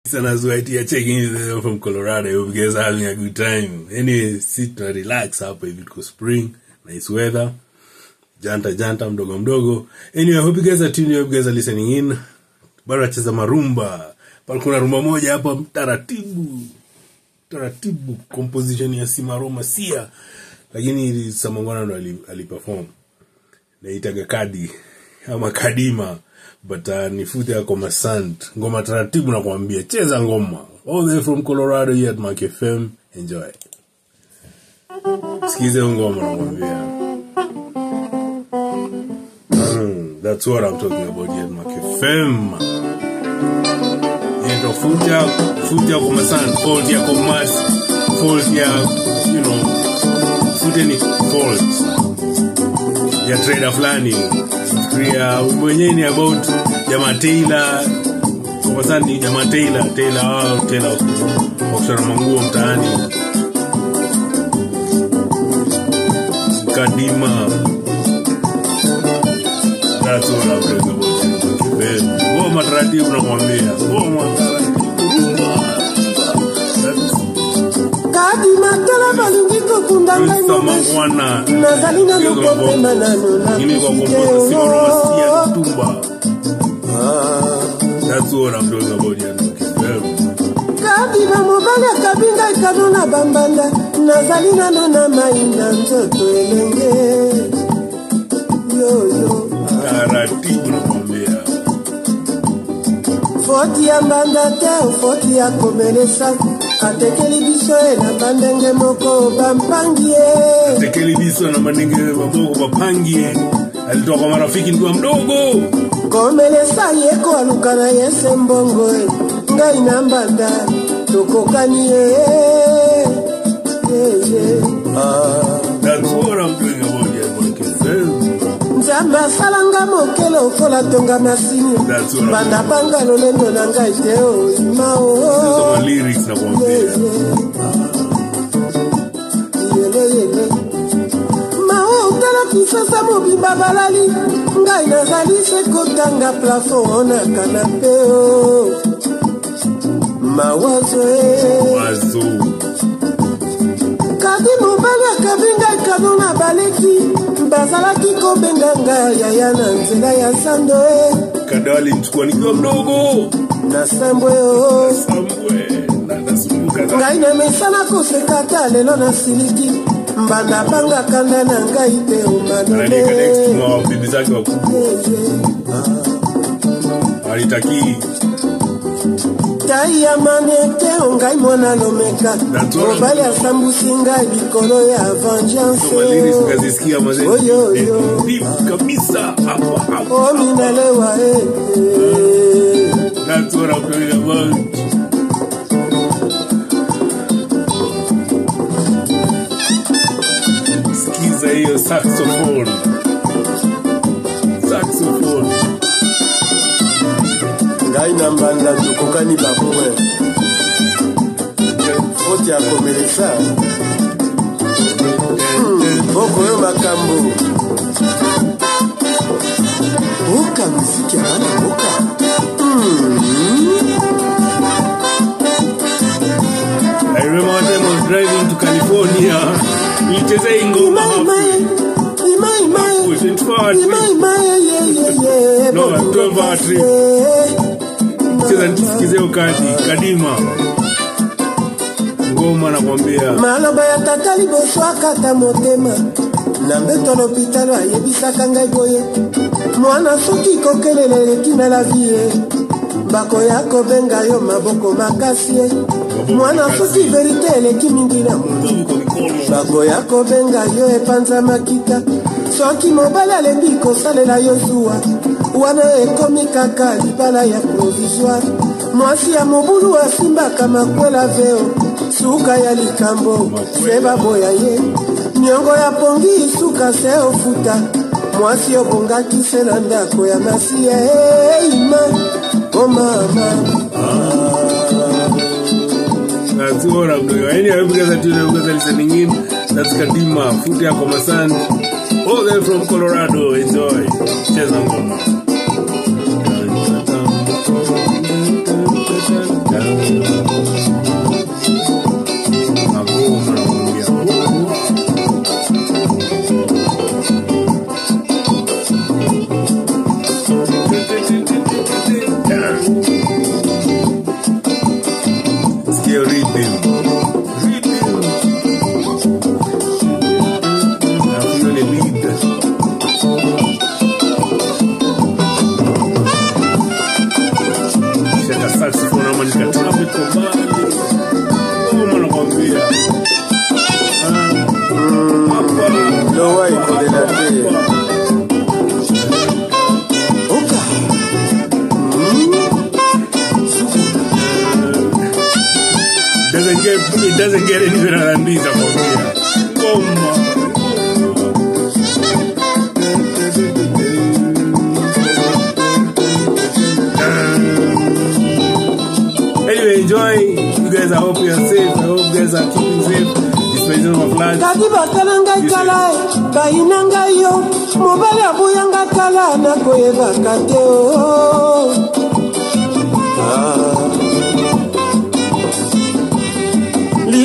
Sanazwaitia checking you from Colorado. I hope you guys are having a good time. Anyway, sit and relax hapa hivi kwa spring, nice weather. Janta mdogo. Anyway, I hope you guys are tuning in, I hope you guys are listening in. Bado cheza marumba. Pale kuna rumba moja hapa taratibu composition ya Simaro Masiya. Lakini Mangwana ndo aliperform. Na itaga kadi ama kadima. But ni Fourte ya Comercant. Ngoma taratibu na kuambia cheza ngoma. All the way from Colorado here at Mark FM. Enjoy. Sikize ngoma na kuambia. That's what I'm talking about here at Mark FM. Into Fourte ya Comercant. Fourte ya you know, Fourte ni Fourte ya trader flani. Mwenye ni about jamaa Taylor. Comercant ni jamaa Taylor wakishona manguo mtaani. Kadima. That's all I'm talking about. Goma taratibu na kuambia. Kadima tala balungiko kundanga Mangwana. Nazalina lukope manano. Ini kwa kompoza Simaro Masiya tumba. That's all I'm talking about here. Kadima mobala kabinga ikanona bambanda. Nazalina nona maina nzoto elenge. Yo. Taratibu na kuambia. Fourte ya mbanda te, Fourte ya Comercant. Atekeli biso na bandenge moko bampangie. Atekeli biso na bandenge moko bampangie. Alitoka marafiki ndio mdogo. Comercant yeko alukana yese mbongo. Ngai na mbanda tokokanie. That's what I'm doing about here, Mark FM. Nzamba salanga mokelo kola tonga masini. Banda banga lolendo na ngai teo imao. Hizo lyrics na kuambia. Yele. Mao utala kisasa mobimba balali. Ngai nazali se kotanga plafond ona kanapeo. Mawazo. Kadi mobala kabinga kanona baleki. Bazalaki kobenganga yaya na nzela ya sando. Kadali mchukua nikiwa mdogo. Na sambwe. Ngai na mesana kosekata lelo na siliki. Mbanda banga kanda na ngai te umanole. Nalika next mwa bibi zake wakubwa. Alitaki Taya manete ongai mwana lomeka. Obali asambusi ngai likolo ya vengeance. Lyrics ngazisikia mazeni. Deep kabisa hapa. Oh minalewa That's what I'm talking about. Skiza hiyo saxophone. Ngai na mbanda tukokani babwe. Fourte ya Comercant. Boko yo makambo. Oka muziki ana boka. I remember when I was driving to California. Nilicheza ngoma hapo. No, 12-hour trip. Cheza nisikize ukadi, kadima. Ngoma na kuambia. Maloba ya tatali boswa kata motema. Na mbeto l'hôpital ayebisaka ngai boye. Mwana soki kokelele kina la vie. Bako yako benga yo maboko makasi. Mwana soki verite eleki mingi na mundu. Bako yako benga yo epanza makita. Soki mobala lembi kosalela yo zuwa. Wana ekomi kaka libala ya provisoire. Mwasi ya mobulu asimba kama kwela veo. Suka ya likambo seba boya ye. Nyongo ya pongi suka se ofuta. Mwasi obonga kisela ndako ya Masiya. Ima oh mama. That's what I'm doing. Anyway, you guys are listening in. That's Kadima, Fourte ya Comercant. All the way from Colorado. Enjoy. Cheza ngoma. your rhythm. Rhythm. Now feel the beat. Shaka saxophone ama nikatrambe kwa mbali. Oh, mwana kwambia. No way for the day. It doesn't get any better than this about here. Anyway, enjoy. You guys, I hope you are safe. I hope you guys are keeping safe. Dispensation of floods. Kadi batalanga kala, bayinanga yo, mobile abuyanga kala na koyeba kate o.